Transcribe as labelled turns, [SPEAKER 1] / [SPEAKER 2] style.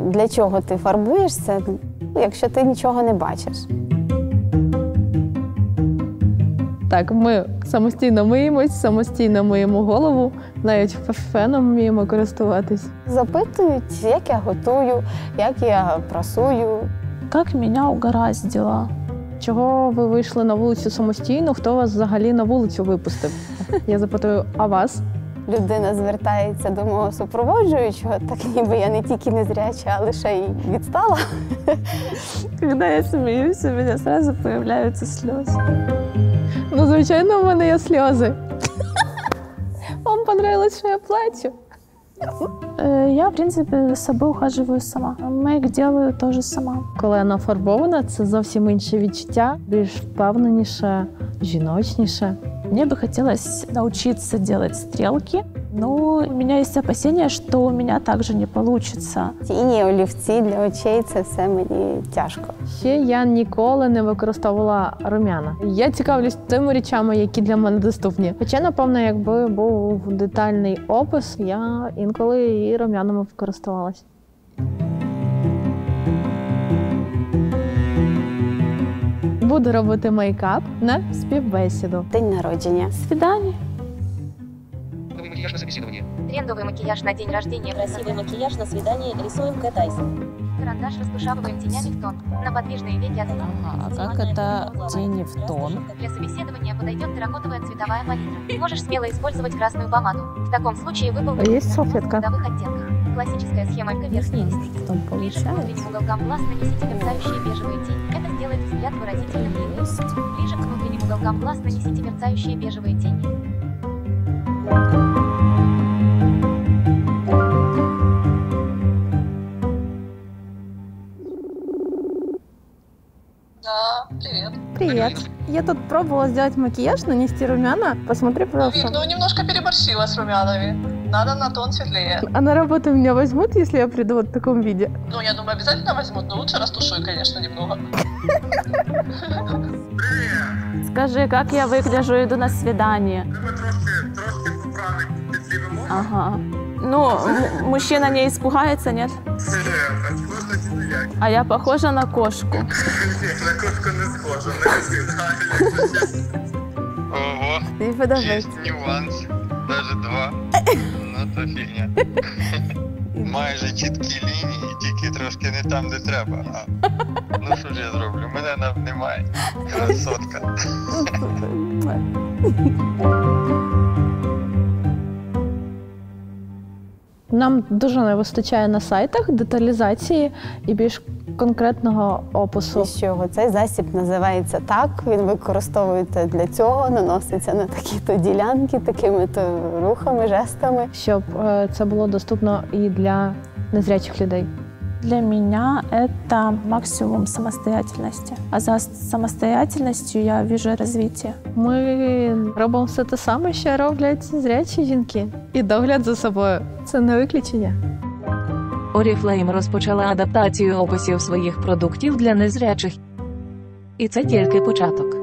[SPEAKER 1] для чого ти фарбуєшся, якщо ти нічого не бачиш.
[SPEAKER 2] Так, ми самостійно миємось, самостійно миємо голову, навіть феном вміємо користуватись.
[SPEAKER 1] Запитують, як я готую, як я прасую.
[SPEAKER 3] Как меня угораздило.
[SPEAKER 2] Чого ви вийшли на вулицю самостійно? Хто вас взагалі на вулицю випустив? Я запитую, а вас?
[SPEAKER 1] Людина звертається до мого супроводжуючого, так ніби я не тільки незряча, а лише й відстала.
[SPEAKER 3] Когда я смеюсь, у меня сразу появляются слезы.
[SPEAKER 2] Ну, звичайно, в мене є сльози. Вам понравилось, що я плачу?
[SPEAKER 3] Я, в принципе, за собой ухаживаю сама. Мейк делаю тоже сама.
[SPEAKER 2] Коли вона фарбована, це зовсім інше відчуття, більш впевненіше, жіночніше.
[SPEAKER 3] Мне бы хотелось научиться делать стрелки, но у меня есть опасения, что у меня также не получится.
[SPEAKER 1] Тіні, олівці для очей – це все мені тяжко.
[SPEAKER 2] Ще я ніколи не використовувала рум'яна. Я цікавлюсь тими речами, які для мене доступні. Хоча, напевно, якби був детальний опис, я інколи і рум'янами користувалась. Буду робити мейкап на співбесіду.
[SPEAKER 1] День народження.
[SPEAKER 3] Свидание.
[SPEAKER 4] Новый макияж на собеседование.
[SPEAKER 5] Трендовый макияж на день рождения.
[SPEAKER 6] Красивый макияж на свидание. Рисуем Кэт Айсон.
[SPEAKER 5] Карандаш распушавываем тенями в тон. На подвижные веки от
[SPEAKER 6] А как это тени в тон?
[SPEAKER 5] Для собеседования подойдет терракотовая цветовая палитра. Можешь смело использовать красную помаду. В таком случае выполнить
[SPEAKER 2] Есть салфетка?
[SPEAKER 5] в трудовых оттенках. Классическая схема верхней листвы.
[SPEAKER 6] В тон
[SPEAKER 5] Ближе к внутренним уголкам глаз нанесите мерцающие бежевые тени. Это сделает взгляд выразительным и иным. Ближе к внутренним уголкам глаз нанесите мерцающие бежевые тени.
[SPEAKER 7] Да, привет.
[SPEAKER 2] Привет. Я тут пробовала сделать макияж, нанести румяна. Посмотри, пожалуйста.
[SPEAKER 7] Вик, ну немножко переборщила с румянами. Надо на тон светлее.
[SPEAKER 2] А на работу меня возьмут, если я приду вот в таком виде?
[SPEAKER 7] Ну, я думаю, обязательно возьмут, но лучше растушуй, конечно, немного.
[SPEAKER 3] Скажи, как я выгляжу, иду на свидание?
[SPEAKER 8] Трошки поправить підлівимо.
[SPEAKER 3] Ага. Ну, мужчина не испугается, нет?
[SPEAKER 8] Просто ніяк.
[SPEAKER 3] А я похожа на кошку.
[SPEAKER 8] Ні, на кошку не схожа, на свидання.
[SPEAKER 4] Ого,
[SPEAKER 2] Тобі подобається.
[SPEAKER 4] есть нюанс. Даже два. Ну то фігня. Майже чіткі лінії, тільки трошки не там, де треба. Ну що ж я зроблю? Мене немає. Красотка.
[SPEAKER 2] Нам дуже не вистачає на сайтах деталізації і більш конкретного опису.
[SPEAKER 1] Що цей засіб називається так, він використовується для цього, наноситься на такі-то ділянки, такими-то рухами, жестами.
[SPEAKER 2] Щоб це було доступно і для незрячих людей.
[SPEAKER 3] Для меня это максимум самостоятельности. А за самостоятельностью я вижу развитие.
[SPEAKER 2] Ми робимо все те саме, що роблять зрячі жінки. І догляд за собою – це не виключення.
[SPEAKER 6] Oriflame розпочала адаптацію описів своїх продуктів для незрячих. І це тільки початок.